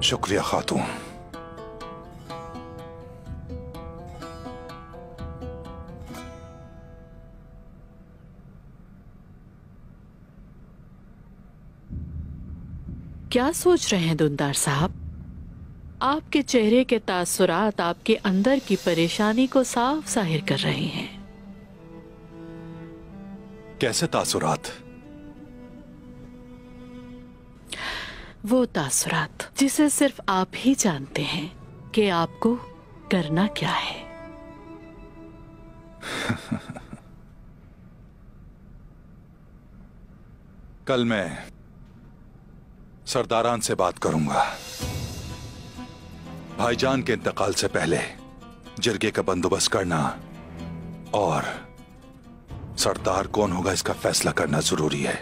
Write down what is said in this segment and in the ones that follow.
शुक्रिया खातून। क्या सोच रहे हैं दुंदार साहब? आपके चेहरे के तासुरात आपके अंदर की परेशानी को साफ जाहिर कर रहे हैं। कैसे तासुरात? वो तासुरात जिसे सिर्फ आप ही जानते हैं कि आपको करना क्या है। कल मैं सरदारान से बात करूंगा। भाईजान के इंतकाल से पहले जिरगे का बंदोबस्त करना और सरदार कौन होगा इसका फैसला करना जरूरी है।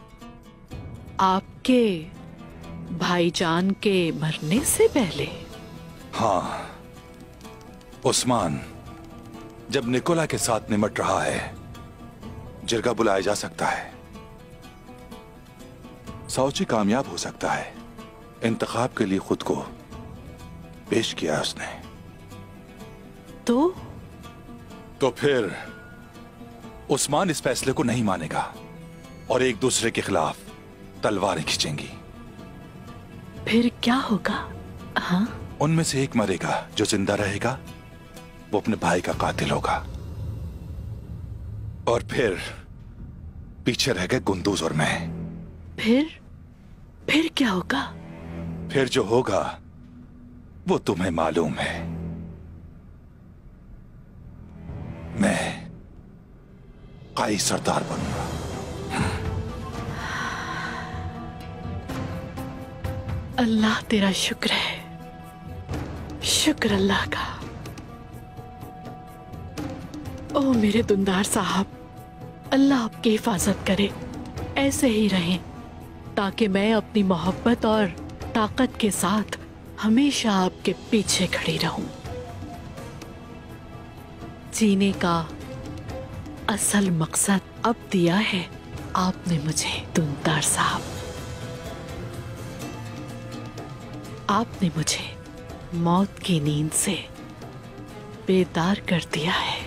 आपके भाईजान के मरने से पहले? हाँ, उस्मान जब निकोला के साथ निमट रहा है, जिरगा बुलाया जा सकता है। साउची कामयाब हो सकता है। इंतखाब के लिए खुद को पेश किया उसने। तो फिर उस्मान इस फैसले को नहीं मानेगा और एक दूसरे के खिलाफ तलवारें खींचेंगी। फिर क्या होगा? हाँ, उनमें से एक मरेगा, जो जिंदा रहेगा वो अपने भाई का कातिल होगा। और फिर पीछे रह गए गुंदूज और मैं। फिर क्या होगा? फिर जो होगा वो तुम्हें मालूम है। मैं काई सरदार बनूंगा। अल्लाह तेरा शुक्र है, शुक्र अल्लाह का। ओ मेरे दुंदार साहब, अल्लाह आपकी हिफाजत करे, ऐसे ही रहें ताकि मैं अपनी मोहब्बत और ताकत के साथ हमेशा आपके पीछे खड़ी रहूं। जीने का असल मकसद अब दिया है आपने मुझे दुंदार साहब। आपने मुझे मौत की नींद से बेदार कर दिया है।